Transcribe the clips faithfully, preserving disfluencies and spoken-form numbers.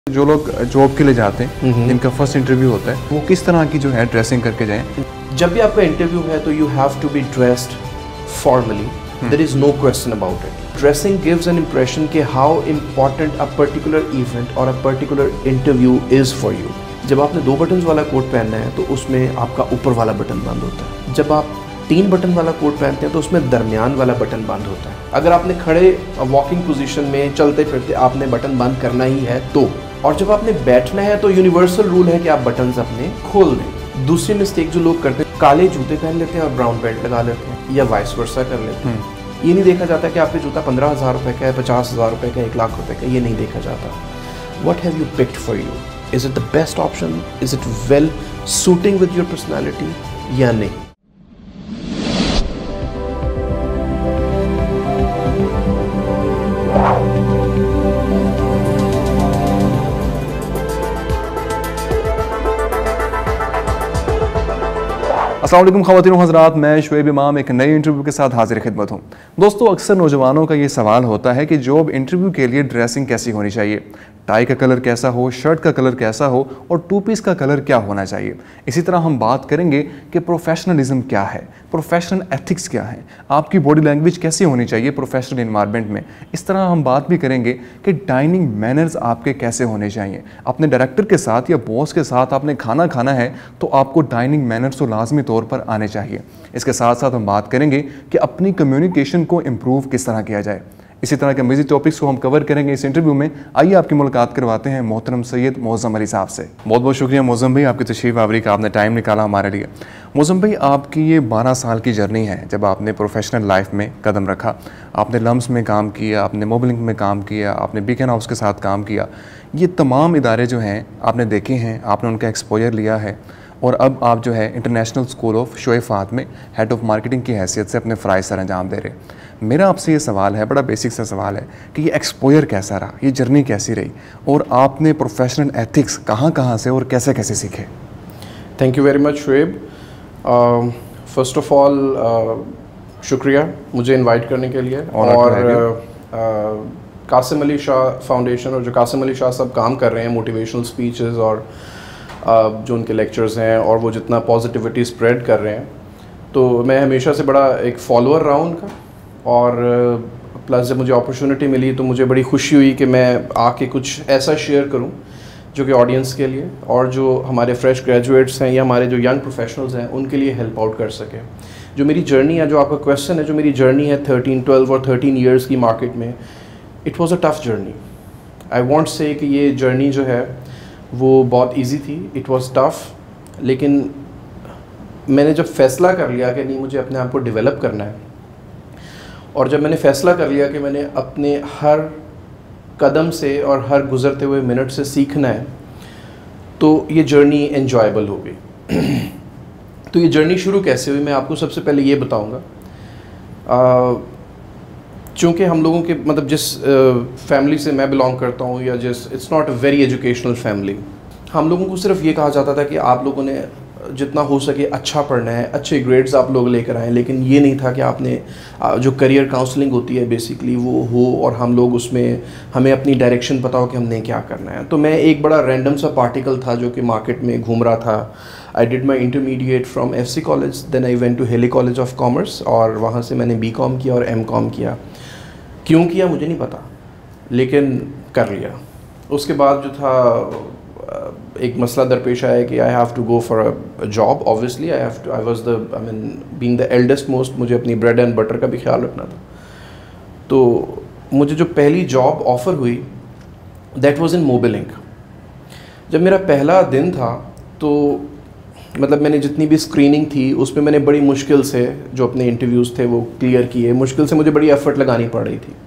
जो लोग जॉब के लिए जाते हैं, जिनका फर्स्ट इंटरव्यू होता है, वो किस तरह की जो है ड्रेसिंग करके जाएं? जब भी आपका इंटरव्यू है तो you have to be dressed formally, there is no question about it. Dressing gives an impression कि how important a particular event और a particular interview is for you. जब आपने दो बटन्स वाला कोट पहनना है तो उसमें आपका ऊपर वाला बटन बंद होता है। जब आप तीन बटन वाला कोट पहनते हैं तो उसमें दरमियान वाला बटन बंद होता है। अगर आपने खड़े वॉकिंग पोजीशन में चलते फिरते आपने बटन बंद करना ही है तो, और जब आपने बैठना है तो यूनिवर्सल रूल है कि आप बटन्स अपने खोल दें। दूसरी मिस्टेक जो लोग करते हैं, काले जूते पहन लेते हैं और ब्राउन बेल्ट लगा लेते हैं, या वाइस वर्सा कर लेते हैं। ये नहीं देखा जाता कि आपका जूता पंद्रह हज़ार रुपये का है, पचास हज़ार रुपये का, एक लाख रुपये का, ये नहीं देखा जाता। What have you picked for you? Is it the best option? Is it well suiting with your personality या नहीं? अस्सलाम वालेकुम ख़वातीन व हज़रात, मैं शुएब इमाम एक नए इंटरव्यू के साथ हाजिर खिदमत हूँ। दोस्तों, अक्सर नौजवानों का ये सवाल होता है कि जॉब इंटरव्यू के लिए ड्रेसिंग कैसी होनी चाहिए, टाई का कलर कैसा हो, शर्ट का कलर कैसा हो और टू पीस का कलर क्या होना चाहिए। इसी तरह हम बात करेंगे कि प्रोफेशनलिज्म क्या है, प्रोफेशनल एथिक्स क्या है, आपकी बॉडी लैंग्वेज कैसी होनी चाहिए प्रोफेशनल इन्वायरमेंट में। इस तरह हम बात भी करेंगे कि डाइनिंग मैनर्स आपके कैसे होने चाहिए। अपने डायरेक्टर के साथ या बॉस के साथ आपने खाना खाना है तो आपको डाइनिंग मैनर्स तो लाजमी तौर पर आने चाहिए। इसके साथ साथ हम बात करेंगे कि अपनी कम्युनिकेशन को इम्प्रूव किस तरह किया जाए। इसी तरह के मज़ीद टॉपिक्स को हम कवर करेंगे इस इंटरव्यू में। आइए आपकी मुलाकात करवाते हैं मोहतरम सैयद मौज़म अली साहब से। बहुत बहुत शुक्रिया मौज़म भाई, आपकी तशरीफ़ आवरी का, आपने टाइम निकाला हमारे लिए। मौज़म भाई, आपकी ये बारह साल की जर्नी है जब आपने प्रोफेशनल लाइफ में कदम रखा। आपने लम्स में काम किया, आपने मोबलिंग में काम किया, आपने बीकन हाउस के साथ काम किया। ये तमाम इदारे जो हैं आपने देखे हैं, आपने उनका एक्सपोजर लिया है और अब आप जो है international school of Shoaib Fahad में हेड ऑफ मार्केटिंग की हैसियत से अपने फ़राइज़ सर अंजाम दे रहे। मेरा आपसे ये सवाल है, बड़ा बेसिक सा सवाल है कि ये एक्सपोजर कैसा रहा, ये जर्नी कैसी रही और आपने प्रोफेशनल एथिक्स कहाँ कहाँ से और कैसे कैसे सीखे? Thank you very much Shoaib. First of all शुक्रिया मुझे इनवाइट करने के लिए। और कासिम अली शाह फाउंडेशन और जो कासिम अली शाह सब काम कर रहे हैं मोटिवेशनल स्पीचेस और uh, जो उनके लेक्चर्स हैं और वो जितना पॉजिटिविटी स्प्रेड कर रहे हैं, तो मैं हमेशा से बड़ा एक फॉलोअर रहा उनका। और प्लस जब मुझे अपॉर्चुनिटी मिली तो मुझे बड़ी खुशी हुई कि मैं आके कुछ ऐसा शेयर करूं जो कि ऑडियंस के लिए और जो हमारे फ्रेश ग्रेजुएट्स हैं या हमारे जो यंग प्रोफेशनल्स हैं उनके लिए हेल्प आउट कर सके। जो मेरी जर्नी है, जो आपका क्वेश्चन है, जो मेरी जर्नी है थर्टीन ट्वेल्व और थर्टीन ईयर्स की मार्केट में, it was a tough journey. I want say कि ये जर्नी जो है वो बहुत ईजी थी, इट वॉज़ टफ़। लेकिन मैंने जब फ़ैसला कर लिया कि नहीं, मुझे अपने आप को डेवलप करना है, और जब मैंने फ़ैसला कर लिया कि मैंने अपने हर कदम से और हर गुज़रते हुए मिनट से सीखना है, तो ये जर्नी एन्जॉयबल हो गई। तो ये जर्नी शुरू कैसे हुई, मैं आपको सबसे पहले ये बताऊंगा। चूँकि हम लोगों के मतलब जिस फैमिली से मैं बिलोंग करता हूँ या जिस, it's not a very educational family. हम लोगों को सिर्फ ये कहा जाता था कि आप लोगों ने जितना हो सके अच्छा पढ़ना है, अच्छे ग्रेड्स आप लोग लेकर आएँ, लेकिन ये नहीं था कि आपने जो करियर काउंसलिंग होती है बेसिकली वो हो और हम लोग उसमें हमें अपनी डायरेक्शन पता हो कि हमने क्या करना है। तो मैं एक बड़ा रैंडम सा पार्टिकल था जो कि मार्केट में घूम रहा था। I did my intermediate from F C college, then I went to Hailey college of commerce और वहाँ से मैंने बी कॉम किया और एम कॉम किया। क्यों किया मुझे नहीं पता, लेकिन कर लिया। उसके बाद जो था एक मसला दरपेश आया कि I have to go for a job. Obviously I have to, I was the, I mean being the eldest most, मुझे अपनी ब्रेड एंड बटर का भी ख्याल रखना था। तो मुझे जो पहली जॉब ऑफ़र हुई दैट वाज इन मोबिलिंग। जब मेरा पहला दिन था तो मतलब मैंने जितनी भी स्क्रीनिंग थी उसमें मैंने बड़ी मुश्किल से जो अपने इंटरव्यूज़ थे वो क्लियर किए। मुश्किल से मुझे बड़ी एफ़र्ट लगानी पड़ रही थी।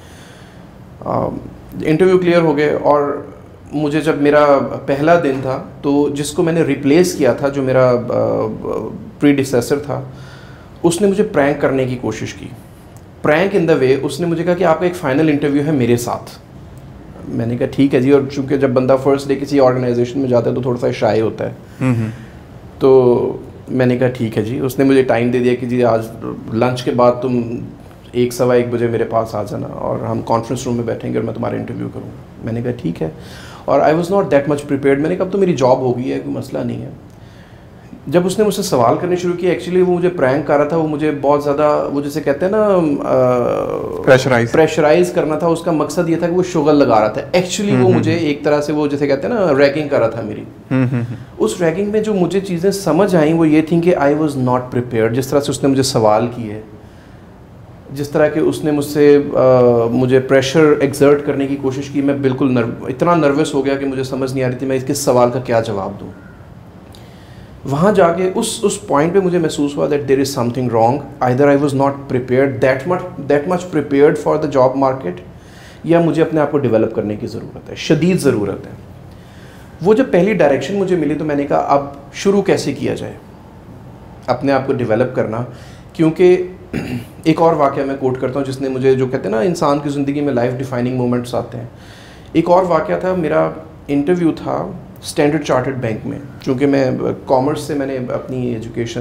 इंटरव्यू क्लियर हो गए और मुझे जब मेरा पहला दिन था तो जिसको मैंने रिप्लेस किया था, जो मेरा प्रीडिसेसर था, उसने मुझे प्रैंक करने की कोशिश की। प्रैंक इन द वे, उसने मुझे कहा कि आपका एक फ़ाइनल इंटरव्यू है मेरे साथ। मैंने कहा ठीक है जी। और चूँकि जब बंदा फर्स्ट डे किसी ऑर्गेनाइजेशन में जाता है तो थोड़ा सा शाय होता है, तो मैंने कहा ठीक है जी। उसने मुझे टाइम दे दिया कि जी आज लंच के बाद तुम एक सवा एक बजे मेरे पास आ जाना और हम कॉन्फ्रेंस रूम में बैठेंगे और मैं तुम्हारा इंटरव्यू करूँगा। मैंने कहा ठीक है। और I was not that much prepared. मैंने कहा अब तो मेरी जॉब हो गई है, कोई मसला नहीं है। जब उसने मुझसे सवाल करने शुरू किए, एक्चुअली वो मुझे प्रैंक कर रहा था, वो मुझे बहुत ज़्यादा वो जैसे कहते हैं ना प्रेशराइज प्रेशराइज करना था। उसका मकसद ये था कि वो शुगल लगा रहा था। एक्चुअली वो मुझे एक तरह से वो जैसे कहते हैं ना रैगिंग कर रहा था मेरी। उस रैगिंग में जो मुझे चीज़ें समझ आई वो ये थी कि आई वॉज नॉट प्रिपेयर्ड। जिस तरह से उसने मुझे सवाल किए, जिस तरह के उसने मुझसे मुझे प्रेशर एक्सर्ट करने की कोशिश की, मैं बिल्कुल नर्व इतना नर्वस हो गया कि मुझे समझ नहीं आ रही थी मैं किस सवाल का क्या जवाब दूँ। वहाँ जाके उस उस पॉइंट पे मुझे महसूस हुआ that there is something wrong. Either I was not prepared that much that much prepared for the job market, या मुझे अपने आप को डेवलप करने की ज़रूरत है, शदीद ज़रूरत है। वो जब पहली डायरेक्शन मुझे मिली तो मैंने कहा अब शुरू कैसे किया जाए अपने आप को डेवलप करना। क्योंकि एक और वाक़या मैं कोट करता हूँ जिसने मुझे, जो कहते हैं ना इंसान की ज़िंदगी में लाइफ डिफाइनिंग मोमेंट्स आते हैं। एक और वाक़या था, मेरा इंटरव्यू था स्टैंडर्ड चार्टर्ड बैंक में। चूँकि मैं कॉमर्स से मैंने अपनी एजुकेशन,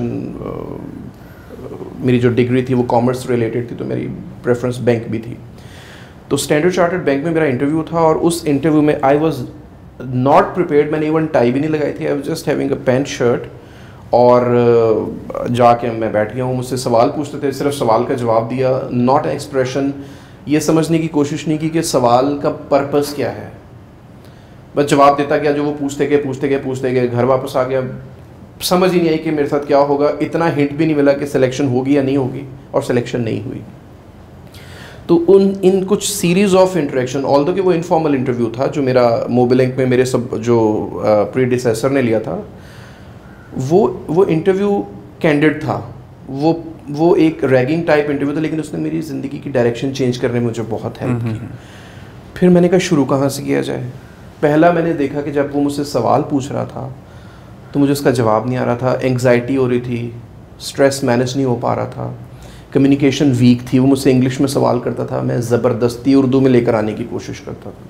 मेरी जो डिग्री थी वो कॉमर्स रिलेटेड थी, तो मेरी प्रेफरेंस बैंक भी थी। तो स्टैंडर्ड चार्टर्ड बैंक में मेरा इंटरव्यू था और उस इंटरव्यू में आई वाज नॉट प्रिपेयर्ड। मैंने इवन टाई भी नहीं लगाई थी, I was just having a pant shirt. और जाके मैं बैठ गया हूँ, मुझसे सवाल पूछते थे, सिर्फ सवाल का जवाब दिया, नॉट एक्सप्रेशन। ये समझने की कोशिश नहीं की कि सवाल का पर्पस क्या है, बस जवाब देता गया, जो वो पूछते गए पूछते गए पूछते गए। घर वापस आ गया, समझ ही नहीं आई कि मेरे साथ क्या होगा। इतना हिंट भी नहीं मिला कि सिलेक्शन होगी या नहीं होगी, और सिलेक्शन नहीं हुई। तो उन इन कुछ सीरीज़ ऑफ इंटरेक्शन, ऑल्दो कि वो इनफॉर्मल इंटरव्यू था जो मेरा मोबिलिंक में मेरे सब जो प्रीडिसेसर ने लिया था, वो वो इंटरव्यू कैंडिड था। वो वो एक रैगिंग टाइप इंटरव्यू था, लेकिन उसने मेरी ज़िंदगी की डायरेक्शन चेंज करने में मुझे बहुत हेल्प की। फिर मैंने कहा शुरू कहाँ से किया जाए। पहला मैंने देखा कि जब वो मुझसे सवाल पूछ रहा था तो मुझे उसका जवाब नहीं आ रहा था, एंग्जाइटी हो रही थी, स्ट्रेस मैनेज नहीं हो पा रहा था, कम्युनिकेशन वीक थी। वो मुझसे इंग्लिश में सवाल करता था, मैं ज़बरदस्ती उर्दू में लेकर आने की कोशिश करता था।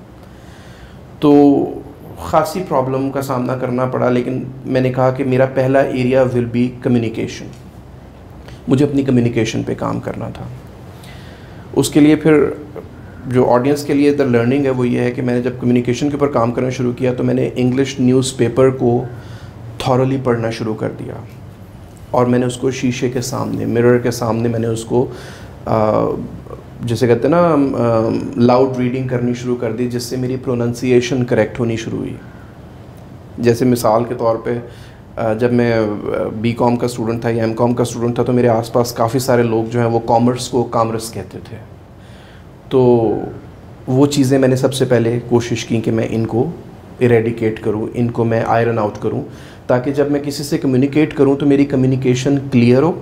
तो ख़ासी प्रॉब्लम का सामना करना पड़ा। लेकिन मैंने कहा कि मेरा पहला एरिया विल बी कम्युनिकेशन। मुझे अपनी कम्युनिकेशन पे काम करना था। उसके लिए फिर जो ऑडियंस के लिए द लर्निंग है वो ये है कि मैंने जब कम्युनिकेशन के ऊपर काम करना शुरू किया तो मैंने इंग्लिश न्यूज़पेपर को थॉरली पढ़ना शुरू कर दिया, और मैंने उसको शीशे के सामने, मिरर के सामने मैंने उसको आ, जैसे कहते हैं ना लाउड रीडिंग करनी शुरू कर दी, जिससे मेरी प्रोनंसिएशन करेक्ट होनी शुरू हुई। जैसे मिसाल के तौर पे जब मैं बी कॉम का स्टूडेंट था या एम कॉम का स्टूडेंट था तो मेरे आसपास काफ़ी सारे लोग जो हैं वो कॉमर्स को कामर्स कहते थे। तो वो चीज़ें मैंने सबसे पहले कोशिश की कि मैं इनको इरेडिकेट करूं, इनको मैं आयरन आउट करूं, ताकि जब मैं किसी से कम्युनिकेट करूं तो मेरी कम्युनिकेशन क्लियर हो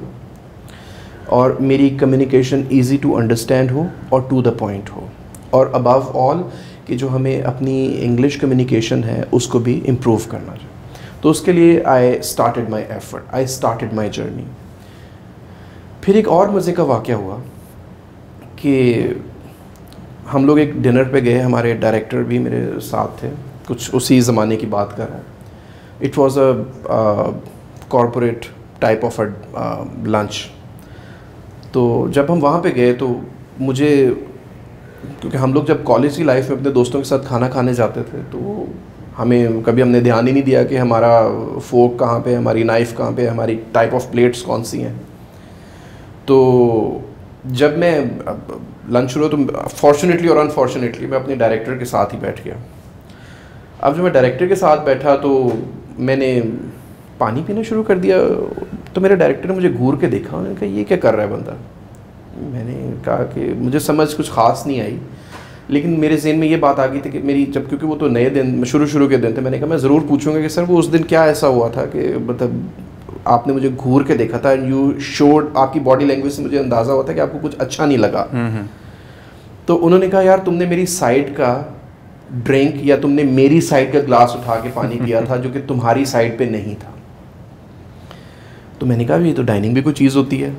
और मेरी कम्युनिकेशन इजी टू अंडरस्टैंड हो और टू द पॉइंट हो, और अबव ऑल कि जो हमें अपनी इंग्लिश कम्युनिकेशन है उसको भी इम्प्रूव करना चाहिए। तो उसके लिए I started my effort, I started my journey. फिर एक और मज़े का वाक़या हुआ कि हम लोग एक डिनर पे गए, हमारे डायरेक्टर भी मेरे साथ थे, कुछ उसी ज़माने की बात कर रहा हूँ। It was a corporate type of a lunch. तो जब हम वहाँ पे गए तो मुझे, क्योंकि हम लोग जब कॉलेज की लाइफ में अपने दोस्तों के साथ खाना खाने जाते थे तो हमें कभी हमने ध्यान ही नहीं दिया कि हमारा फोक कहाँ पे, हमारी नाइफ़ कहाँ पे, हमारी टाइप ऑफ प्लेट्स कौन सी हैं। तो जब मैं लंच शुरू तो फॉर्चुनेटली और अनफॉर्चुनेटली मैं अपने डायरेक्टर के साथ ही बैठ गया। अब जब मैं डायरेक्टर के साथ बैठा तो मैंने पानी पीना शुरू कर दिया, तो मेरे डायरेक्टर ने मुझे घूर के देखा, उन्होंने कहा ये क्या कर रहा है बंदा। मैंने कहा कि मुझे समझ कुछ ख़ास नहीं आई, लेकिन मेरे ज़हन में ये बात आ गई थी कि मेरी, जब क्योंकि वो तो नए दिन शुरू शुरू के दिन थे, मैंने कहा मैं ज़रूर पूछूंगा कि सर वो उस दिन क्या ऐसा हुआ था कि मतलब आपने मुझे घूर के देखा था, यू शोड, आपकी बॉडी लैंग्वेज से मुझे अंदाज़ा हुआ था कि आपको कुछ अच्छा नहीं लगा। तो उन्होंने कहा यार तुमने मेरी साइड का ड्रिंक या तुमने मेरी साइड का ग्लास उठा के पानी पिया था जो कि तुम्हारी साइड पे नहीं था। तो मैंने कहा ये तो डाइनिंग भी कोई चीज़ होती है।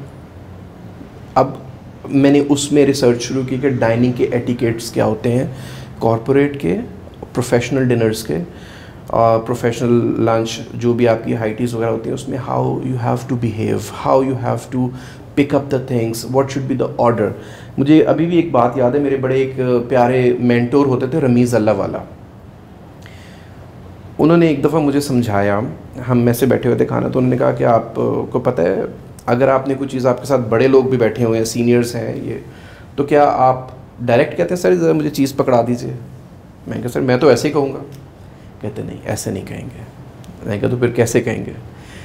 अब मैंने उसमें रिसर्च शुरू की कि डाइनिंग के एटिकेट्स क्या होते हैं, कॉरपोरेट के, प्रोफेशनल डिनर्स के, प्रोफेशनल लंच, जो भी आपकी हाइटीज़ वगैरह होती हैं उसमें how you have to behave, how you have to pick up the things, what should be the order. मुझे अभी भी एक बात याद है, मेरे बड़े एक प्यारे मेंटोर होते थे, रमीज़ अल्लाह वाला। उन्होंने एक दफ़ा मुझे समझाया, हम में से बैठे हुए थे खाना, तो उन्होंने कहा कि आपको पता है अगर आपने कोई चीज़, आपके साथ बड़े लोग भी बैठे हुए हैं, सीनियर्स हैं ये, तो क्या आप डायरेक्ट कहते हैं सर ज़रा मुझे चीज़ पकड़ा दीजिए? मैंने कहा सर मैं तो ऐसे ही कहूँगा। कहते नहीं ऐसे नहीं कहेंगे। मैंने कहा तो फिर कैसे कहेंगे?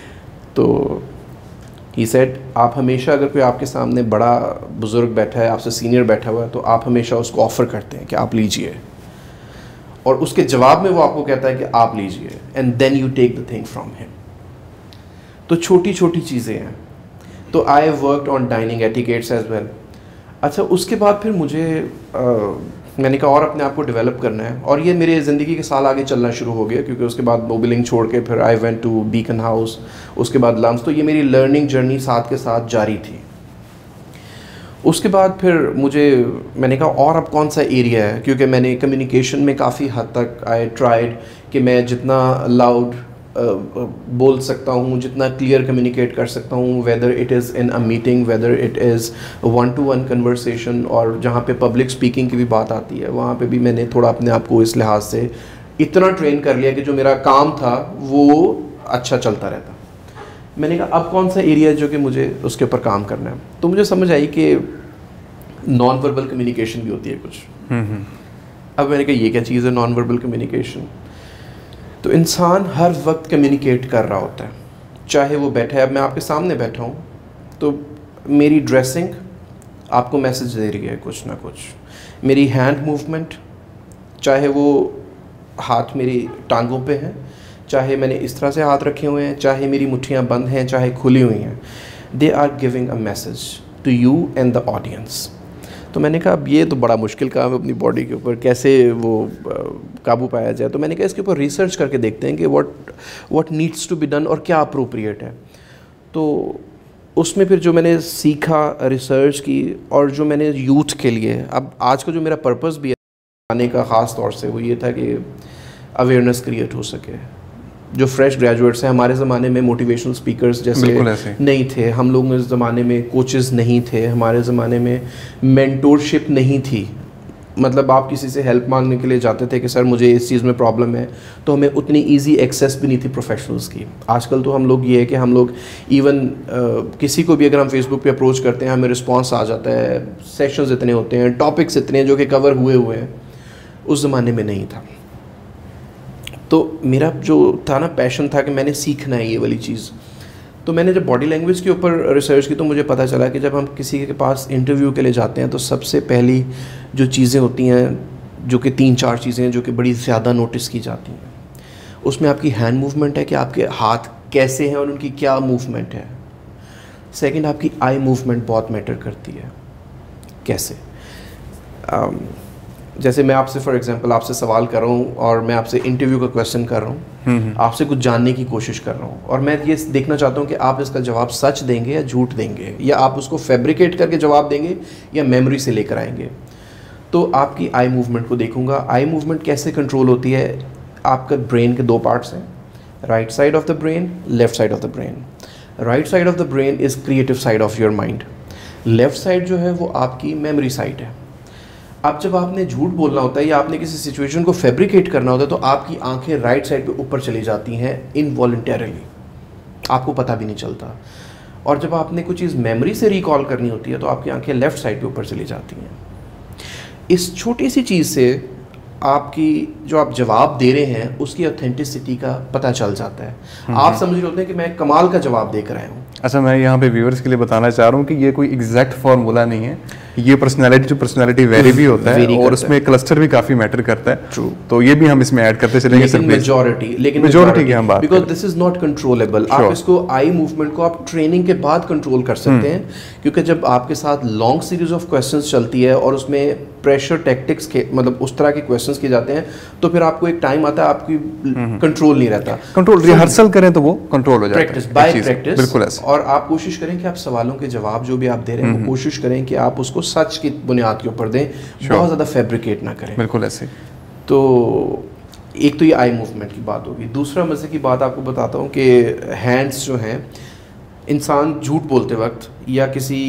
तो ही सेड आप हमेशा, अगर कोई आपके सामने बड़ा बुज़ुर्ग बैठा है, आपसे सीनियर बैठा हुआ है, तो आप हमेशा उसको ऑफ़र करते हैं कि आप लीजिए, और उसके जवाब में वो आपको कहता है कि आप लीजिए, and then you take the thing from him. तो छोटी छोटी चीज़ें हैं। तो I worked on dining etiquettes as well. अच्छा, उसके बाद फिर मुझे आ, मैंने कहा और अपने आप को डेवलप करना है, और ये मेरे ज़िंदगी के साल आगे चलना शुरू हो गया, क्योंकि उसके बाद मोबिलिंग छोड़ के फिर I went to Beaconhouse, उसके बाद लम्स। तो ये मेरी लर्निंग जर्नी साथ के साथ जारी थी। उसके बाद फिर मुझे, मैंने कहा और अब कौन सा एरिया है, क्योंकि मैंने कम्युनिकेशन में काफ़ी हद तक आई ट्राइड कि मैं जितना लाउड बोल सकता हूँ, जितना क्लियर कम्युनिकेट कर सकता हूँ, whether it is in a meeting, whether it is one to one conversation, और जहाँ पे पब्लिक स्पीकिंग की भी बात आती है वहाँ पे भी मैंने थोड़ा अपने आप को इस लिहाज से इतना ट्रेन कर लिया कि जो मेरा काम था वो अच्छा चलता रहता। मैंने कहा अब कौन सा एरिया है जो कि मुझे उसके ऊपर काम करना है। तो मुझे समझ आई कि नॉन वर्बल कम्युनिकेशन भी होती है कुछ। अब मैंने कहा ये क्या चीज़ है नॉन वर्बल कम्युनिकेशन? तो इंसान हर वक्त कम्युनिकेट कर रहा होता है, चाहे वो बैठा है, अब मैं आपके सामने बैठा हूँ तो मेरी ड्रेसिंग आपको मैसेज दे रही है कुछ ना कुछ, मेरी हैंड मूवमेंट, चाहे वो हाथ मेरी टांगों पे हैं, चाहे मैंने इस तरह से हाथ रखे हुए हैं, चाहे मेरी मुट्ठियाँ बंद हैं, चाहे खुली हुई हैं, they are giving a message to you and the audience. तो मैंने कहा अब ये तो बड़ा मुश्किल काम है, अपनी बॉडी के ऊपर कैसे वो काबू पाया जाए। तो मैंने कहा इसके ऊपर रिसर्च करके देखते हैं कि what what needs to be done और क्या अप्रोप्रिएट है। तो उसमें फिर जो मैंने सीखा, रिसर्च की, और जो मैंने यूथ के लिए, अब आज का जो मेरा पर्पस भी है आने का ख़ास तौर से, वो ये था कि अवेयरनेस क्रिएट हो सके। जो फ्रेश ग्रेजुएट्स हैं, हमारे ज़माने में मोटिवेशनल स्पीकर्स जैसे नहीं थे, हम लोग इस ज़माने में कोचेस नहीं थे, हमारे ज़माने में मेंटोरशिप नहीं थी। मतलब आप किसी से हेल्प मांगने के लिए जाते थे कि सर मुझे इस चीज़ में प्रॉब्लम है, तो हमें उतनी इजी एक्सेस भी नहीं थी प्रोफेशनल्स की। आजकल तो हम लोग ये है कि हम लोग इवन किसी को भी अगर हम फेसबुक पे अप्रोच करते हैं हमें रिस्पांस आ जाता है, सेशंस इतने होते हैं, टॉपिक्स इतने हैं जो कि कवर हुए हुए हैं। उस ज़माने में नहीं था। तो मेरा जो था ना पैशन था कि मैंने सीखना है ये वाली चीज़। तो मैंने जब बॉडी लैंग्वेज के ऊपर रिसर्च की तो मुझे पता चला कि जब हम किसी के पास इंटरव्यू के लिए जाते हैं तो सबसे पहली जो चीज़ें होती हैं, जो कि तीन चार चीज़ें हैं जो कि बड़ी ज़्यादा नोटिस की जाती हैं, उसमें आपकी हैंड मूवमेंट है कि आपके हाथ कैसे हैं और उनकी क्या मूवमेंट है। सेकंड, आपकी आई मूवमेंट बहुत मैटर करती है। कैसे? um, जैसे मैं आपसे फॉर एग्जांपल आपसे सवाल कर रहा हूँ और मैं आपसे इंटरव्यू का क्वेश्चन कर रहा हूँ, आपसे कुछ जानने की कोशिश कर रहा हूँ, और मैं ये देखना चाहता हूँ कि आप इसका जवाब सच देंगे या झूठ देंगे, या आप उसको फैब्रिकेट करके जवाब देंगे या मेमोरी से लेकर आएंगे। तो आपकी आई मूवमेंट को देखूँगा। आई मूवमेंट कैसे कंट्रोल होती है? आपका ब्रेन के दो पार्ट्स हैं, right side of the brain, left side of the brain. Right side of the brain is creative side of your mind, left side जो है वो आपकी मेमोरी साइड है। अब जब आपने झूठ बोलना होता है या आपने किसी सिचुएशन को फैब्रिकेट करना होता है तो आपकी आंखें राइट साइड पे ऊपर चली जाती हैं इनवॉलंटरीली, आपको पता भी नहीं चलता। और जब आपने कुछ चीज़ मेमोरी से रिकॉल करनी होती है तो आपकी आंखें लेफ़्ट साइड पे ऊपर चली जाती हैं। इस छोटी सी चीज़ से आपकी जो आप जवाब दे रहे हैं उसकी ऑथेंटिसिटी का पता चल जाता है। आप समझ रहे होते हैं कि मैं कमाल का जवाब दे कर आया हूँ। अच्छा, मैं यहाँ पे व्यूअर्स के लिए बताना चाह रहा हूँ कि ये कोई एग्जैक्ट फार्मूला नहीं है, ये पर्सनालिटी टू पर्सनालिटी वेरी भी होता है और उसमें क्लस्टर भी काफी मैटर करता है। ट्रू। तो ये भी हम इसमें ऐड करते चलेंगे। लेकिन मेजॉरिटी लेकिन मेजॉरिटी की हम बात because this is not controllable. आप इसको आई मूवमेंट को आप ट्रेनिंग के बाद कंट्रोल कर सकते हैं, क्योंकि जब आपके साथ लॉन्ग सीरीज ऑफ क्वेश्चंस चलती है और उसमें प्रेशर टैक्टिक्स के मतलब उस तरह के क्वेश्चंस किए जाते हैं तो फिर आपको एक टाइम आता है आपकी कंट्रोल नहीं रहता। कंट्रोल रिहर्सल करें तो वो कंट्रोल हो जाता है, प्रैक्टिस बाय प्रैक्टिस। बिल्कुल ऐसे। और आप कोशिश करें कि आप सवालों के जवाब जो भी आप दे रहे हैं वो कोशिश करें कि आप उसको सच की बुनियाद के ऊपर दें, बहुत ज़्यादा फैब्रिकेट ना करें। बिल्कुल ऐसे। तो एक तो ये आई मूवमेंट की बात होगी। दूसरा मज़े की बात आपको बताता हूँ कि हैंड्स जो हैं, इंसान झूठ बोलते वक्त या किसी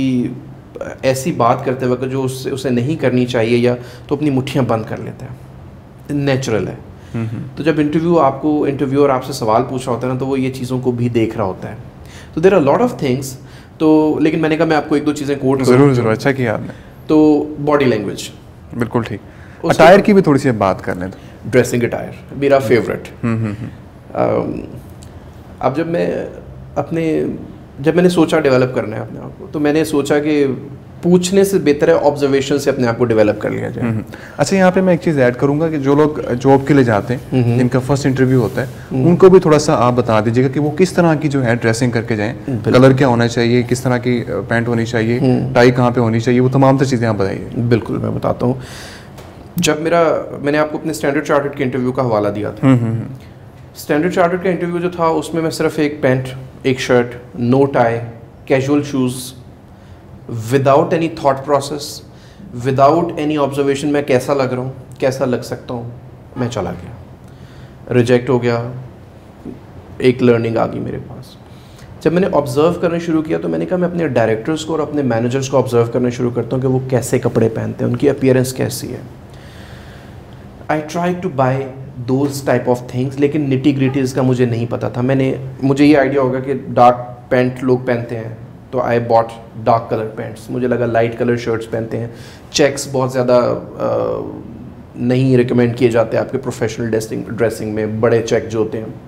ऐसी बात करते वक्त जो उससे उसे नहीं करनी चाहिए या तो अपनी मुट्ठियाँ बंद कर लेता है, नेचुरल है। तो जब इंटरव्यू आपको इंटरव्यूअर आपसे सवाल पूछ रहा होता है ना, तो वो ये चीज़ों को भी देख रहा होता है। तो there are lot of things. तो लेकिन मैंने कहा मैं आपको एक दो चीज़ें कोट ज़रूर ज़रूर, अच्छा किया आपने। तो बॉडी लैंग्वेज, बिल्कुल ठीक। अटायर की भी थोड़ी सी बात कर लें तो। ड्रेसिंग अटायर मेरा फेवरेट। अब जब मैं अपने जब मैंने सोचा डेवलप करना है अपने आप को, तो मैंने सोचा कि पूछने से बेहतर है ऑब्जर्वेशन से अपने आप को डेवलप कर लिया जाए। अच्छा, यहाँ पे मैं एक चीज़ ऐड करूँगा कि जो लोग जॉब के लिए जाते हैं, जिनका फर्स्ट इंटरव्यू होता है, उनको भी थोड़ा सा आप बता दीजिएगा कि वो किस तरह की जो है ड्रेसिंग करके जाएं, कलर क्या होना चाहिए, किस तरह की पैंट होनी चाहिए, टाई कहाँ पे होनी चाहिए, वो तमाम तर चीज़ें आप बताइए। बिल्कुल, मैं बताता हूँ। जब मेरा मैंने आपको अपने स्टैंडर्ड चार्टर्ड के इंटरव्यू का हवाला दिया था। स्टैंडर्ड चार्टर्ड का इंटरव्यू जो था उसमें मैं सिर्फ एक पैंट, एक shirt, no tie, casual shoes, without any thought process, without any observation, मैं कैसा लग रहा हूँ, कैसा लग सकता हूँ, मैं चला गया। रिजेक्ट हो गया। एक लर्निंग आ गई मेरे पास। जब मैंने ऑब्जर्व करना शुरू किया तो मैंने कहा मैं अपने डायरेक्टर्स को और अपने मैनेजर्स को ऑब्जर्व करना शुरू करता हूँ कि वो कैसे कपड़े पहनते हैं, उनकी अपीयरेंस कैसी है। I try to buy those type of things, लेकिन निटी ग्रिटीज़ का मुझे नहीं पता था। मैंने मुझे ये आइडिया होगा कि डार्क पैंट लोग पहनते हैं, तो I bought dark colour pants. मुझे लगा लाइट कलर शर्ट्स पहनते हैं। चेक्स बहुत ज़्यादा नहीं रिकमेंड किए जाते आपके प्रोफेशनल ड्रेसिंग ड्रेसिंग में। बड़े चेक जो होते हैं,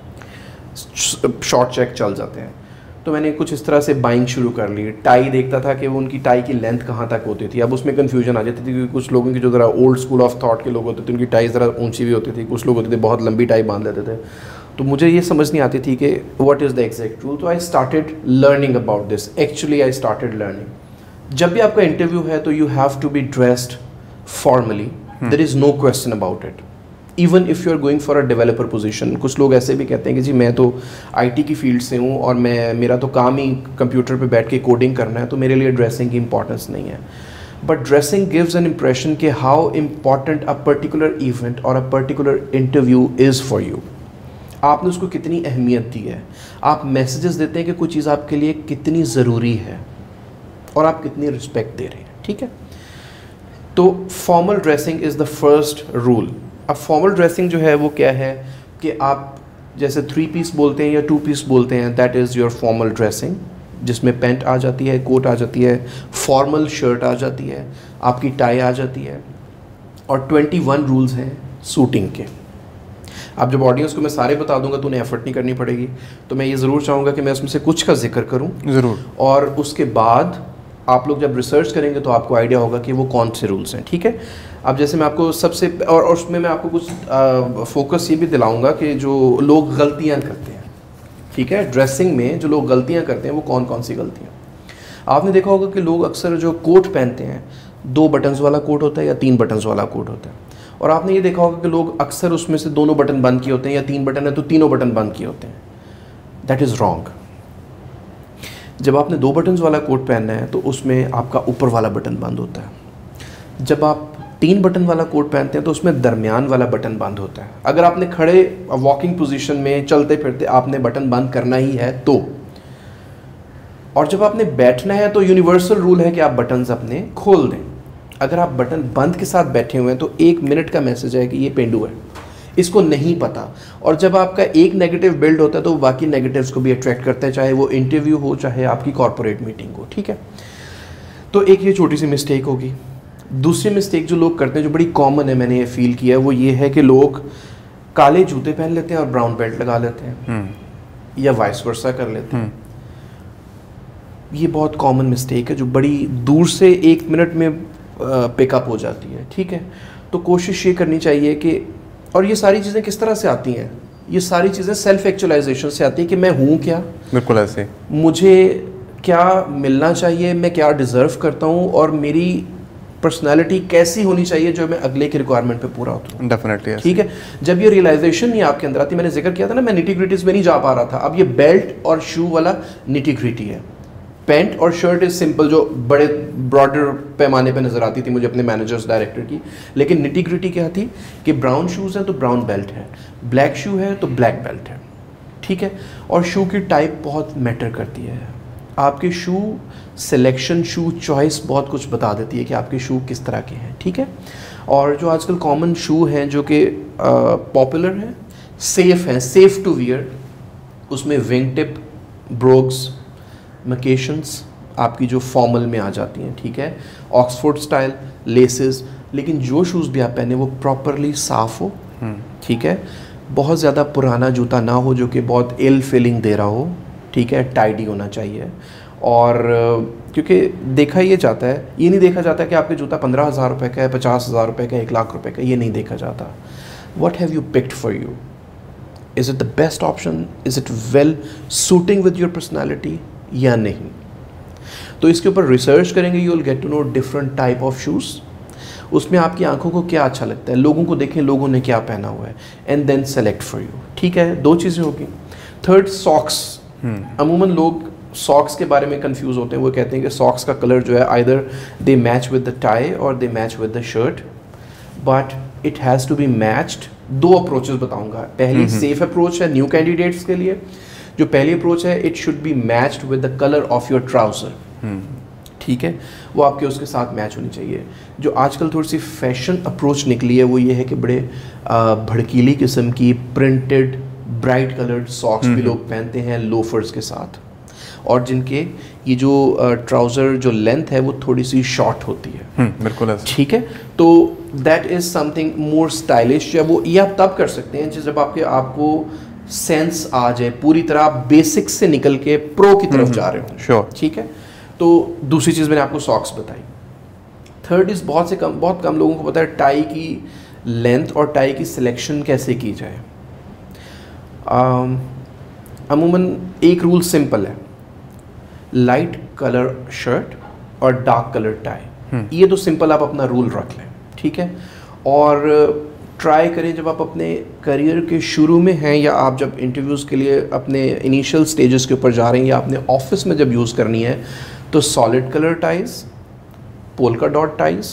शॉर्ट चेक चल जाते हैं। तो मैंने कुछ इस तरह से बाइंग शुरू कर ली। टाई देखता था कि वो उनकी टाई की लेंथ कहाँ तक होती थी। अब उसमें कन्फ्यूजन आ जाती थी, क्योंकि कुछ लोगों की जो ज़रा ओल्ड स्कूल ऑफ थॉट के लोग होते थे, उनकी टाई ज़रा ऊंची भी होती थी। कुछ लोग होते थे बहुत लंबी टाई बांध लेते थे। तो मुझे ये समझ नहीं आती थी कि what is the exact rule. तो I started learning about this. Actually I started learning. जब भी आपका इंटरव्यू है तो you have to be dressed formally, there is no question about it. Even if you are going for a developer position. कुछ लोग ऐसे भी कहते हैं कि जी मैं तो आईटी की फील्ड से हूँ और मैं मेरा तो काम ही कंप्यूटर पे बैठ के कोडिंग करना है, तो मेरे लिए ड्रेसिंग की इंपॉर्टेंस नहीं है। But dressing gives an impression कि how important a particular event और a particular interview is for you. आपने उसको कितनी अहमियत दी है। आप मैसेजेस देते हैं कि कोई चीज़ आपके लिए कितनी ज़रूरी है और आप कितनी रिस्पेक्ट दे रहे हैं। ठीक है, तो formal dressing is the first rule. अब फॉर्मल ड्रेसिंग जो है वो क्या है कि आप जैसे थ्री पीस बोलते हैं या टू पीस बोलते हैं, that is your formal dressing, जिसमें पैंट आ जाती है, कोट आ जाती है, फॉर्मल शर्ट आ जाती है, आपकी टाई आ जाती है, और ट्वेंटी वन रूल्स हैं सूटिंग के। अब जब ऑडियंस को मैं सारे बता दूंगा तो उन्हें एफर्ट नहीं करनी पड़ेगी, तो मैं ये ज़रूर चाहूँगा कि मैं उसमें से कुछ का जिक्र करूँ ज़रूर, और उसके बाद आप लोग जब रिसर्च करेंगे तो आपको आइडिया होगा कि वो कौन से रूल्स हैं। ठीक है, अब जैसे मैं आपको सबसे और, और उसमें मैं आपको कुछ आ, फोकस ये भी दिलाऊंगा कि जो लोग गलतियां करते हैं, ठीक है, ड्रेसिंग में जो लोग गलतियां करते हैं वो कौन कौन सी गलतियां। आपने देखा होगा कि लोग अक्सर जो कोट पहनते हैं, दो बटन्स वाला कोट होता है या तीन बटन्स वाला कोट होता है, और आपने ये देखा होगा कि लोग अक्सर उसमें से दोनों बटन बंद किए होते हैं, या तीन बटन है तो तीनों बटन बंद किए होते हैं। That is wrong. जब आपने दो बटन्स वाला कोट पहनना है तो उसमें आपका ऊपर वाला बटन बंद होता है। जब आप तीन बटन वाला कोट पहनते हैं तो उसमें दरमियान वाला बटन बंद होता है। अगर आपने खड़े वॉकिंग पोजीशन में चलते फिरते आपने बटन बंद करना ही है तो, और जब आपने बैठना है तो यूनिवर्सल रूल है कि आप बटन्स अपने खोल दें। अगर आप बटन बंद के साथ बैठे हुए हैं तो एक मिनट का मैसेज है कि ये पेंडू है, इसको नहीं पता। और जब आपका एक नेगेटिव बिल्ड होता है तो बाकी नेगेटिव्स को भी अट्रैक्ट करता है, चाहे वो इंटरव्यू हो चाहे आपकी कॉर्पोरेट मीटिंग हो। ठीक है, तो एक ये छोटी सी मिस्टेक होगी। दूसरी मिस्टेक जो लोग करते हैं, जो बड़ी कॉमन है, मैंने ये फील किया है, वो ये है कि लोग काले जूते पहन लेते हैं और ब्राउन बेल्ट लगा लेते हैं, या वाइस वर्सा कर लेते हैं। ये बहुत कॉमन मिस्टेक है जो बड़ी दूर से एक मिनट में पिकअप हो जाती है। ठीक है, तो कोशिश ये करनी चाहिए कि, और ये सारी चीज़ें किस तरह से आती हैं, ये सारी चीज़ें सेल्फ एक्चुअलाइजेशन से आती है कि मैं हूँ क्या, बिल्कुल ऐसे, मुझे क्या मिलना चाहिए, मैं क्या डिज़र्व करता हूँ, और मेरी पर्सनालिटी कैसी होनी चाहिए जो मैं अगले की रिक्वायरमेंट पे पूरा होता हूँ। डेफिनेटली, ठीक है, जब ये रियलाइजेशन नहीं आपके अंदर आती, मैंने जिक्र किया था ना, मैं निटी ग्रिटीज़ में नहीं जा पा रहा था। अब ये बेल्ट और शू वाला निटी ग्रिटी है। पैंट और शर्ट इज़ सिंपल, जो बड़े ब्रॉडर पैमाने पे नज़र आती थी मुझे अपने मैनेजर्स डायरेक्टर की, लेकिन निटी ग्रिटी क्या थी कि ब्राउन शूज़ हैं तो ब्राउन बेल्ट है, ब्लैक शू है तो ब्लैक बेल्ट है। ठीक है, और शू की टाइप बहुत मैटर करती है। आपके शू सिलेक्शन, शू चॉइस बहुत कुछ बता देती है कि आपके शू किस तरह के हैं। ठीक है, और जो आजकल कॉमन शू हैं जो कि पॉपुलर हैं, सेफ़ हैं, सेफ़ टू वियर, उसमें विंग टिप, ब्रोग्स, मकेशंस आपकी जो फॉर्मल में आ जाती हैं, ठीक है, ऑक्सफोर्ड स्टाइल, लेसेस, लेकिन जो शूज़ भी आप पहने वो प्रॉपरली साफ़ हो, ठीक है, बहुत ज़्यादा पुराना जूता ना हो जो कि बहुत इल फीलिंग दे रहा हो, ठीक है, टाइडी होना चाहिए। और क्योंकि देखा ये जाता है, ये नहीं देखा जाता कि आपके जूता पंद्रह हज़ार रुपये का है, पचास हज़ार रुपये का, एक लाख रुपए का, ये नहीं देखा जाता। What have you picked for you? Is it the best option? Is it well suiting with your personality या नहीं? तो इसके ऊपर रिसर्च करेंगे, you will get to know different type of shoes. उसमें आपकी आंखों को क्या अच्छा लगता है, लोगों को देखें लोगों ने क्या पहना हुआ है, and then select for you, ठीक है। दो चीज़ें होगी। Third, socks. अमूमन लोग सॉक्स के बारे में कंफ्यूज होते हैं, वो कहते हैं कि सॉक्स का कलर जो है either they match with the tie और they match with the shirt, but it has to be matched. दो अप्रोचेस बताऊंगा। पहली सेफ अप्रोच है न्यू कैंडिडेट्स के लिए। जो पहली अप्रोच है, it should be matched with the colour of your trouser, ठीक है, वो आपके उसके साथ मैच होनी चाहिए। जो आजकल थोड़ी सी फैशन अप्रोच निकली है वो ये है कि बड़े भड़कीली किस्म की प्रिंटेड ब्राइट कलर्ड सॉक्स भी लोग पहनते हैं लोफर्स के साथ, और जिनके ये जो ट्राउज़र जो लेंथ है वो थोड़ी सी शॉर्ट होती है, बिल्कुल, ठीक है। तो that is something more stylish. या वो ये आप तब कर सकते हैं जब आपके आपको सेंस आ जाए, पूरी तरह आप बेसिक्स से निकल के प्रो की तरफ जा रहे हो, श्योर, ठीक है। तो दूसरी चीज़ मैंने आपको सॉक्स बताई। थर्ड इज़ बहुत से कम बहुत कम लोगों को पता है टाई की लेंथ और टाई की सिलेक्शन कैसे की जाए। अमूमन एक रूल सिंपल है, लाइट कलर शर्ट और डार्क कलर टाई, ये तो सिंपल आप अपना रूल रख लें, ठीक है। और ट्राई करें जब आप अपने करियर के शुरू में हैं या आप जब इंटरव्यूज़ के लिए अपने इनिशियल स्टेजेस के ऊपर जा रहे हैं या अपने ऑफिस में जब यूज़ करनी है, तो solid colour ties, polka dot ties,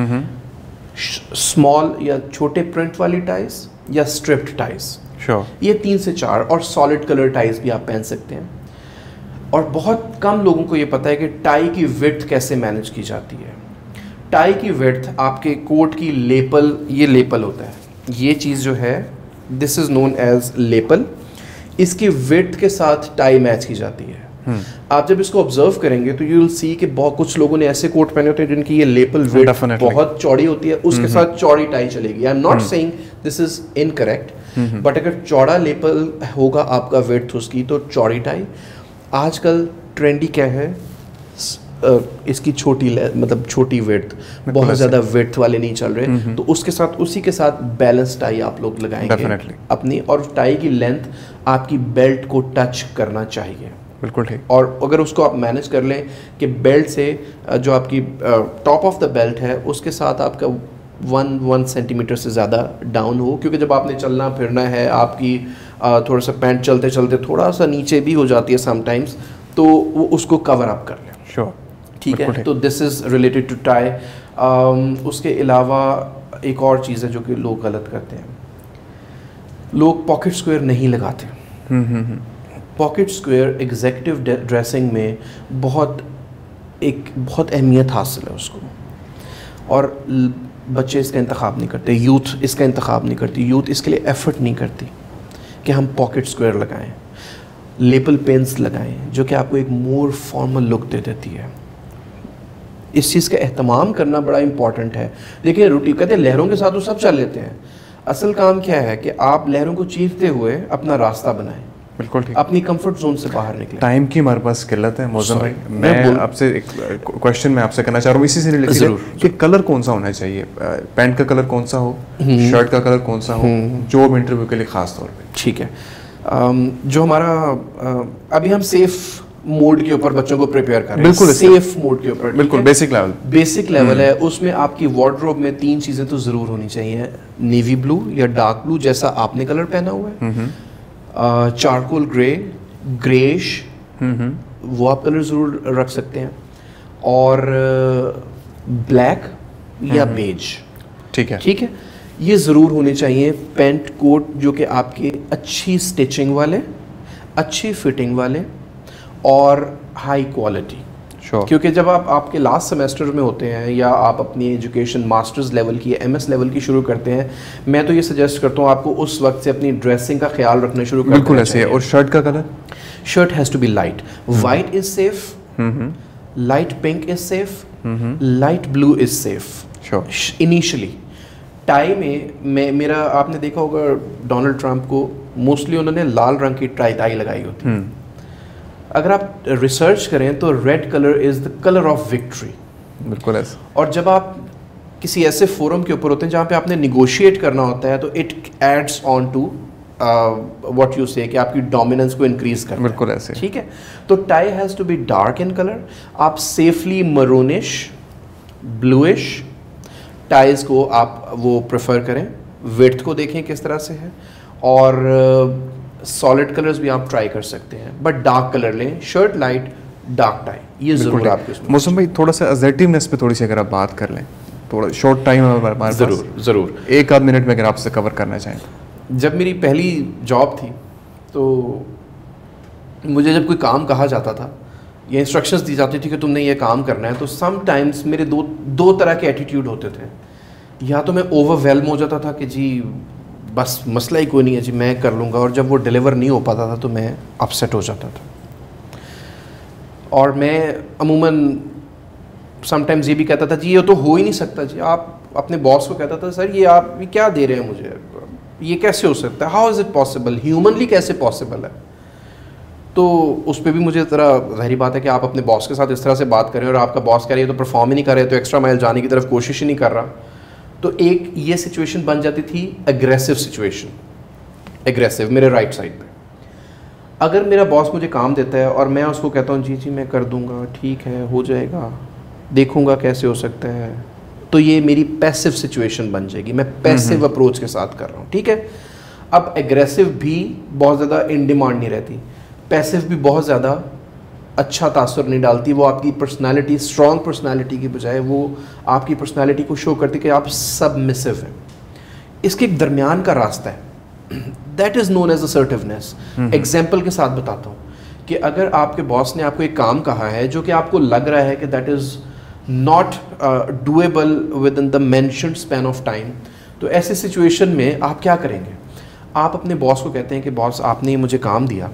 small या छोटे प्रिंट वाली टाइज या स्ट्रिप्ड टाइज, श्योर, ये तीन से चार, और सॉलिड कलर टाइज भी आप पहन सकते हैं। और बहुत कम लोगों को ये पता है कि टाई की विड्थ कैसे मैनेज की जाती है। टाई की विड्थ आपके कोट की लेपल, ये लेपल होता है, ये चीज़ जो है this is known as lapel, इसकी विड्थ के साथ टाई मैच की जाती है। hmm. आप जब इसको ऑब्जर्व करेंगे तो यू विल सी कि बहुत कुछ लोगों ने ऐसे कोट पहने होते हैं जिनकी ये लेपल विड्थ बहुत चौड़ी होती है, उसके hmm. साथ चौड़ी टाई चलेगी। I am not saying this is incorrect, but अगर चौड़ा लेपल होगा आपका विड्थ उसकी, तो चौड़ी टाई। आजकल ट्रेंडी क्या है, Uh, इसकी छोटी मतलब छोटी विड्थ, बहुत ज़्यादा विड्थ वाले नहीं चल रहे, तो उसके साथ उसी के साथ बैलेंस टाई आप लोग लगाएंगे Definitely. अपनी, और टाई की लेंथ आपकी बेल्ट को टच करना चाहिए, बिल्कुल ठीक। और अगर उसको आप मैनेज कर लें कि बेल्ट से जो आपकी टॉप ऑफ द बेल्ट है उसके साथ आपका वन वन सेंटीमीटर से ज़्यादा डाउन हो, क्योंकि जब आपने चलना फिरना है, आपकी uh, थोड़ा सा पैंट चलते चलते थोड़ा सा नीचे भी हो जाती है समटाइम्स, तो वो उसको कवर अप कर लें, श्योर, ठीक है। तो this is related to tie. उसके अलावा एक और चीज़ है जो कि लोग गलत करते हैं, लोग पॉकेट स्क्वायर नहीं लगाते। पॉकेट स्क्वायर एग्जीक्यूटिव ड्रेसिंग में बहुत एक बहुत अहमियत हासिल है उसको, और बच्चे इसका इंतखाब नहीं करते, यूथ इसका इंतखाब नहीं करती, यूथ इसके लिए एफर्ट नहीं करती कि हम पॉकेट स्क्वायर लगाएं, लेपल पेन्स लगाएं, जो कि आपको एक मोर फॉर्मल लुक दे देती है। इस चीज़ का एहतमाम करना बड़ा इंपॉर्टेंट है। देखिए, रूटीन कहते हैं लहरों के साथ तो सब चल लेते हैं, असल काम क्या है कि आप लहरों को चीरते हुए अपना रास्ता बनाएं, बिल्कुल ठीक, अपनी कंफर्ट जोन से बाहर निकलें। टाइम की हमारे पास किल्लत है मौजम भाई, मैं आपसे एक क्वेश्चन मैं आपसे करना चाह रहा हूँ इसी से रिलेटेड कि कलर कौन सा होना चाहिए, पैंट का कलर कौन सा हो, शर्ट का कलर कौन सा हो, जॉब इंटरव्यू के लिए खास तौर पे? ठीक है, जो हमारा अभी हम सेफ मोड के ऊपर बच्चों को प्रिपेयर कर रहे हैं, बिल्कुल सेफ मोड के ऊपर, बिल्कुल बेसिक लेवल बेसिक लेवल है। उसमें आपकी वार्डरोब में तीन चीज़ें तो ज़रूर होनी चाहिए, नेवी ब्लू या डार्क ब्लू जैसा आपने कलर पहना हुआ है, चारकोल ग्रे, ग्रेश, वो आप कलर ज़रूर रख सकते हैं, और ब्लैक या बेज, ठीक है, ठीक है, ये ज़रूर होने चाहिए। पैंट कोट जो कि आपके अच्छी स्टिचिंग वाले, अच्छी फिटिंग वाले और हाई क्वालिटी, sure. क्योंकि जब आप आपके लास्ट सेमेस्टर में होते हैं या आप अपनी एजुकेशन मास्टर्स लेवल की एम एस लेवल की शुरू करते हैं, मैं तो ये सजेस्ट करता हूँ आपको उस वक्त से अपनी ड्रेसिंग का ख्याल रखना शुरू कर बिल्कुल ऐसे। और शर्ट का colour, shirt has to be light, white is safe, light pink is safe, light blue is safe initially. Tie में मैं मेरा आपने देखा होगा डोनाल्ड ट्रंप को मोस्टली उन्होंने लाल रंग की टाई टाई लगाई होती है। अगर आप रिसर्च करें तो red colour is the colour of victory. बिल्कुल ऐसा। और जब आप किसी ऐसे फोरम के ऊपर होते हैं जहाँ पे आपने निगोशिएट करना होता है तो it adds on to what you say कि आपकी डोमिनेंस को इंक्रीज करना। बिल्कुल ऐसे। ठीक है, तो tie has to be dark in colour. आप सेफली मरूनिश, ब्लूइश टाइज को आप वो प्रेफर करें। विड्थ को देखें किस तरह से है, और सॉलिड uh, कलर्स भी आप ट्राई कर सकते हैं, बट डार्क कलर लें। शर्ट लाइट, डार्क टाई, ये जरूर आपके इसमें। मौसम भाई थोड़ा सा असर्टिवनेस पे थोड़ी सी अगर आप बात कर लें, थोड़ा शॉर्ट टाइम हमारे पास, ज़रूर ज़रूर एक आध मिनट में अगर आपसे कवर करना चाहें। जब मेरी पहली जॉब थी तो मुझे जब कोई काम कहा जाता था या इंस्ट्रक्शंस दी जाती थी कि तुमने ये काम करना है, तो सम टाइम्स मेरे दो दो तरह के एटीट्यूड होते थे। या तो मैं ओवरवेलम हो जाता था कि जी बस मसला ही कोई नहीं है जी, मैं कर लूँगा, और जब वो डिलीवर नहीं हो पाता था तो मैं अपसेट हो जाता था। और मैं अमूमन समटाइम्स ये भी कहता था जी ये तो हो ही नहीं सकता जी। आप अपने बॉस को कहता था सर ये आप ये क्या दे रहे हैं मुझे, ये कैसे हो सकता है, how is it possible, humanly कैसे पॉसिबल है। तो उस पर भी मुझे तरह ज़ाहिर बात है कि आप अपने बॉस के साथ इस तरह से बात करें और आपका बॉस कह रही है तो परफॉर्म ही नहीं कर रहे, तो एक्स्ट्रा माइल जाने की तरफ कोशिश ही नहीं कर रहा, तो एक ये सिचुएशन बन जाती थी एग्रेसिव सिचुएशन। एग्रेसिव मेरे राइट साइड पे। अगर मेरा बॉस मुझे काम देता है और मैं उसको कहता हूँ जी जी मैं कर दूंगा, ठीक है हो जाएगा, देखूंगा कैसे हो सकता है, तो ये मेरी पैसिव सिचुएशन बन जाएगी। मैं पैसिव अप्रोच के साथ कर रहा हूँ, ठीक है। अब एग्रेसिव भी बहुत ज़्यादा इन डिमांड नहीं रहती, पैसिव भी बहुत ज़्यादा अच्छा तासुर नहीं डालती। वो आपकी पर्सनालिटी, स्ट्रॉन्ग पर्सनालिटी की बजाय वो आपकी पर्सनालिटी को शो करती कि आप सबमिसिव हैं। इसके एक दरमियान का रास्ता है, that is known as assertiveness. Example के साथ बताता हूँ कि अगर आपके बॉस ने आपको एक काम कहा है जो कि आपको लग रहा है कि that is not doable within the mentioned span of time, तो ऐसी सिचुएशन में आप क्या करेंगे? आप अपने बॉस को कहते हैं कि बॉस आपने मुझे काम दिया,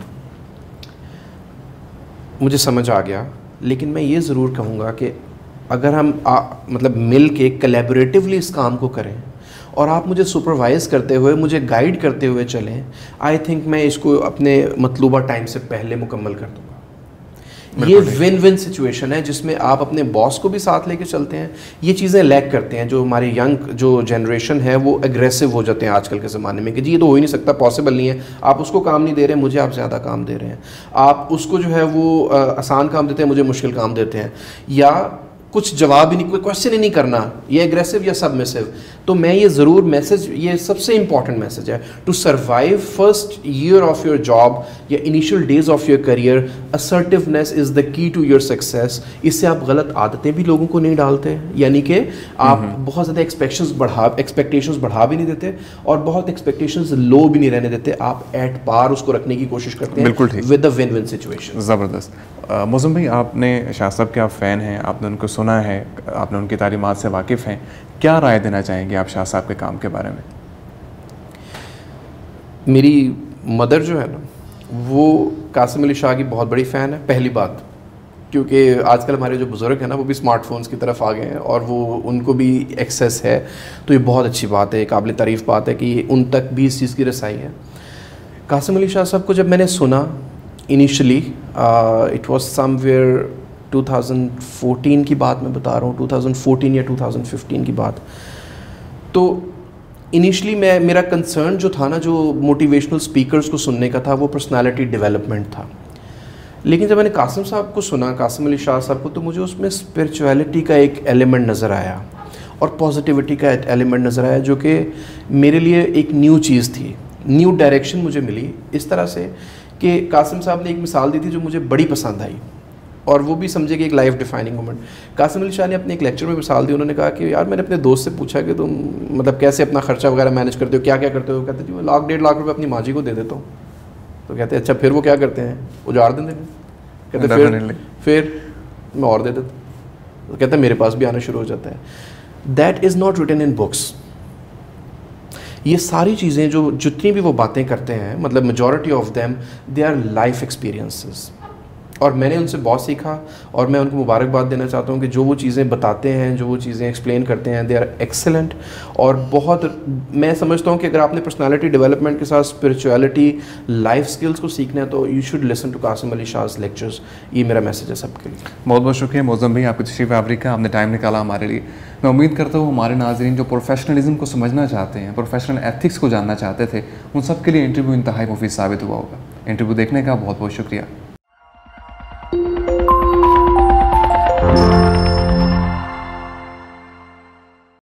मुझे समझ आ गया, लेकिन मैं ये ज़रूर कहूँगा कि अगर हम आ, मतलब मिल के कोलैबोरेटिवली इस काम को करें और आप मुझे सुपरवाइज़ करते हुए, मुझे गाइड करते हुए चलें, आई थिंक मैं इसको अपने मतलूबा टाइम से पहले मुकम्मल कर दूँगा। ये विन विन सिचुएशन है जिसमें आप अपने बॉस को भी साथ लेके चलते हैं। ये चीज़ें लैक करते हैं जो हमारे यंग जो जनरेशन है, वो एग्रेसिव हो जाते हैं आजकल के ज़माने में कि जी ये तो हो ही नहीं सकता, पॉसिबल नहीं है, आप उसको काम नहीं दे रहे, मुझे आप ज़्यादा काम दे रहे हैं, आप उसको जो है वो आ, आसान काम देते हैं, मुझे मुश्किल काम देते हैं, या कुछ जवाब ही नहीं, कोई क्वेश्चन ही नहीं करना, ये एग्रेसिव या सबमिसिव। तो मैं ये ज़रूर मैसेज, ये सबसे इंपॉर्टेंट मैसेज है, to survive first year of your job या initial days of your career, assertiveness is the key to your success. इससे आप गलत आदतें भी लोगों को नहीं डालते, यानी कि आप बहुत ज़्यादा एक्सपेक्शंस बढ़ा एक्सपेक्टेशंस बढ़ा भी नहीं देते और बहुत एक्सपेक्टेशंस लो भी नहीं रहने देते। आप एट पार उसको रखने की कोशिश करते हैं with the win win situation. ज़बरदस्त। मौसम भाई, आपने शाह साहब के आप फ़ैन हैं, आपने उनको सुना है, आपने उनकी तालीमात से वाकिफ़ हैं, क्या राय देना चाहेंगे आप शाह साहब के काम के बारे में? मेरी मदर जो है ना, वो कासिम अली शाह की बहुत बड़ी फ़ैन है, पहली बात, क्योंकि आजकल हमारे जो बुज़ुर्ग हैं ना वो भी स्मार्टफोन्स की तरफ आ गए हैं और वो उनको भी एक्सेस है, तो ये बहुत अच्छी बात है, काबिल तारीफ़ बात है कि उन तक भी इस चीज़ की रसाई है। कासिम अली शाह साहब को जब मैंने सुना initially, it was somewhere two thousand fourteen की बात मैं बता रहा हूँ, टू थाउज़ेंड फोर्टीन या टू थाउज़ेंड फिफ्टीन की बात। तो इनिशियली मैं मेरा कंसर्न जो था ना, जो मोटिवेशनल स्पीकर्स को सुनने का था, वो पर्सनालिटी डेवलपमेंट था। लेकिन जब मैंने कासिम साहब को सुना, कासिम अली शाह साहब को, तो मुझे उसमें स्पिरिचुअलिटी का एक एलिमेंट नज़र आया और पॉजिटिविटी का एक एलिमेंट नज़र आया, जो कि मेरे लिए एक न्यू चीज़ थी, न्यू डायरेक्शन मुझे मिली। इस तरह से कि कासिम साहब ने एक मिसाल दी थी जो मुझे बड़ी पसंद आई, और वो भी समझे कि एक life defining moment. Qasim Ali Shah ने अपने एक लेक्चर में मिसाल दी, उन्होंने कहा कि यार मैंने अपने दोस्त से पूछा कि तुम मतलब कैसे अपना खर्चा वगैरह मैनेज करते हो, क्या क्या करते हो? कहते जी मैं लाख डेढ़ लाख रुपए अपनी माँ जी को दे देता हूँ। तो कहते अच्छा फिर वो क्या करते हैं? उजाड़ देते हैं। कहते फिर फिर मैं और दे देता, तो कहता है मेरे पास भी आना शुरू हो जाता है। That is not written in books. ये सारी चीज़ें जो जितनी भी वो बातें करते हैं, मतलब majority of them they are life experiences, और मैंने उनसे बहुत सीखा, और मैं उनको मुबारकबाद देना चाहता हूँ कि जो वो चीज़ें बताते हैं, जो वो चीज़ें एक्सप्लेन करते हैं, दे आर एक्सेलेंट। और बहुत, मैं समझता हूँ कि अगर आपने पर्सनालिटी डेवलपमेंट के साथ स्पिरिचुअलिटी, लाइफ स्किल्स को सीखना है तो you should listen to Qasim Ali Shah's lectures. ये मेरा मैसेज है सबके लिए। बहुत बहुत शुक्रिया मौज़म भाई, आपकी तशरीफ़ आवरी का, आपने टाइम निकाला हमारे लिए। मैं उम्मीद करता हूँ हमारे नाज़रीन जो प्रोफेशनलिज्म को समझना चाहते हैं, प्रोफेशनल एथिक्स को जानना चाहते थे, उन सब के लिए इंटरव्यू इंतहाई मुफीद साबित हुआ होगा। इंटरव्यू देखने का बहुत बहुत शुक्रिया।